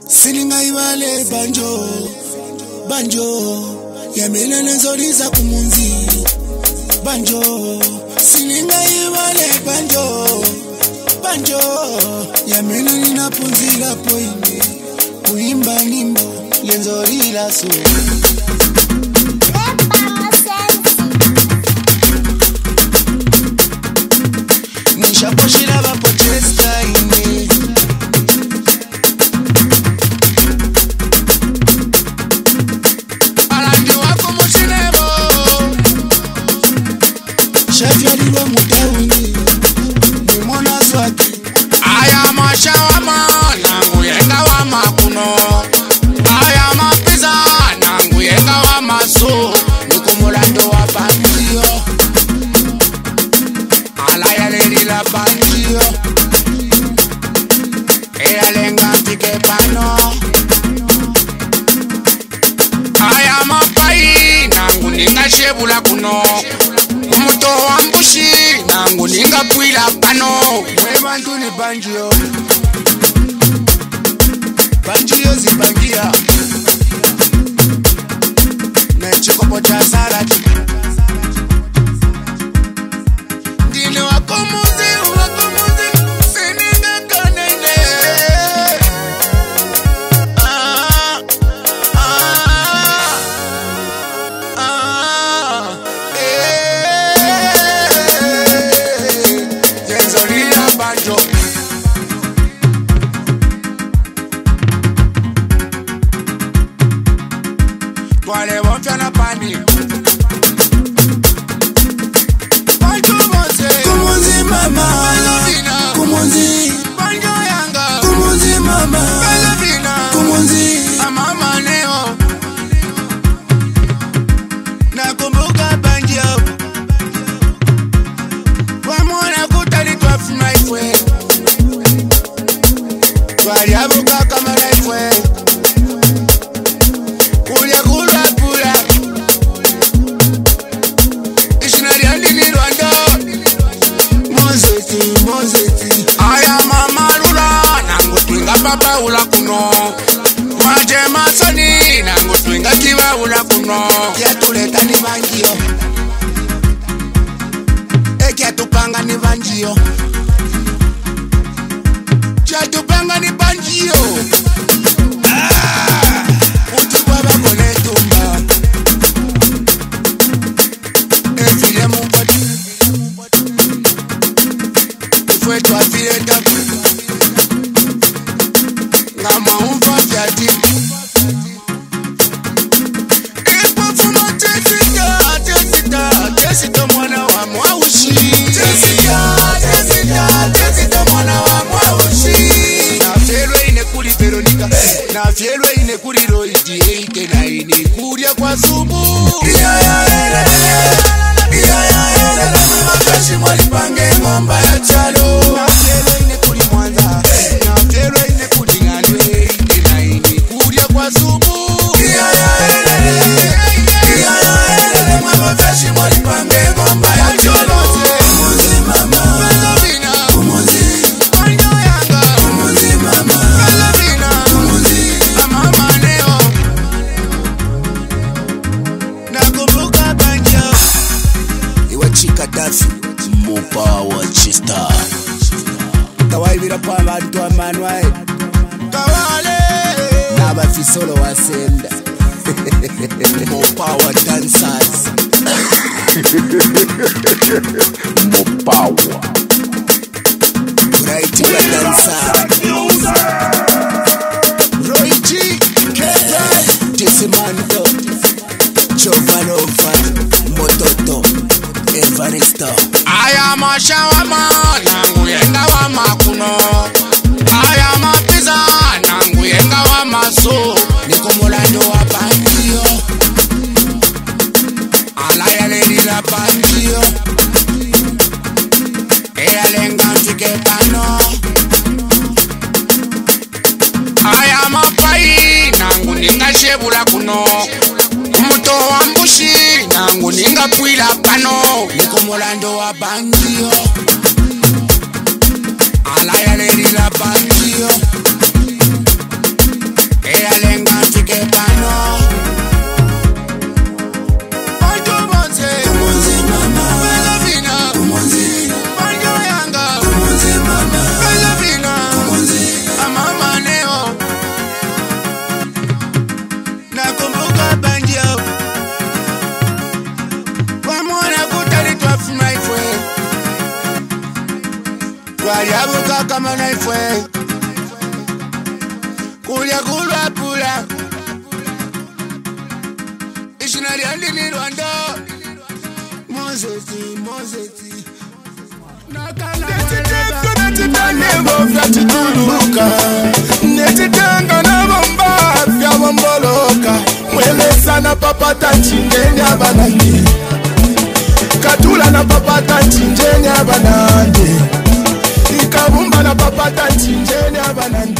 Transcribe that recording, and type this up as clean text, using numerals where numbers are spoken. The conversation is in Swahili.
Silinga ibale banjo, banjo. Yamena nenzoriza kumunzi, banjo. Silinga ibale banjo, banjo. Yamena ninapunzira poine, kuimba nimbo lenzorila so. Nishaposhira vapo chesta ine. Shafyaliwa mutauni nimona swati aya mashawama nangu yenga wa makuno aya mapiza nangu yenga wa maso nikumulando wa Banjo ala yaleri la Banjo ea lenga tike pano aya mapai nangu ninga shebula kuno Muto wambushi nangu ninga puila pano Mwebantu ni Banjo Banjo zibangia Nechikopo cha sarati Dine wakomuzi Sininga kanene Banjo Twale wonfya na pani Banjo bonse Kumunzi mama Kumunzi Banjo yanga Kumunzi mama Kumunzi Mama neo Nakumbuka Banjo Wamona kutali twafuna ifwe Twali abuka kamera ifwe Kulya kula kula Ishinari andini Rwanda Mozeti Aya mama lula nangu twinga papa ula kuno Maje masoni nangu twinga kiva ula kuno Kia tuleta ni Banjo Kia tupanga ni Banjo Kia tupanga ni Banjo Utikwa bako netumba Efile mupati Ifwe tuafile tabu Ngama umfa vyati Ipofuma tesita mwana wa mwaushi Tesita mwana wa mwaushi Nafielwe ine kuli Veronica Nafielwe ine kuli Roidi Eike na ine kulia kwa sumu Makashi mwalipange ngomba ya chalo Nafielwe ine kuli Mwanza Nafielwe ine kuli Ngandwe Eike na ine kulia kwa sumu Makashi mwalipange ngomba ya chalo Kumunzi mama Kumunzi Banjo yanga Kumunzi mama Kumunzi Mama neo Nakumbuka Banjo Iwa chika dafi Mopa wa chista Kawai vira pa abantu amanwai Kawale Naba fisolo wa senda Mopa wa dancers Mopa wa Right wa dancer Roy G S'mon Jovanova Mototo Evaristo Aya mashawama nangu yenga wa makuno Aya mapiza nangu yenga wa maso Nikumulando wa Banjo Ala yaleri la Banjo Ea lenga mfike pano Aya mapai nangu ninga shebula kuno Muto wambushi nangu ninga puila pano Nikumulando wa Banjo Ala yaleri la Banjo kama naifwe kulya kulwa pula ishinari andini Rwanda Mozeti netitanga na bomba vya bomboloka mwelesa na papata chingenya banandi katula na papata chinjenya banandi ikabumba na papata chinjenya banandi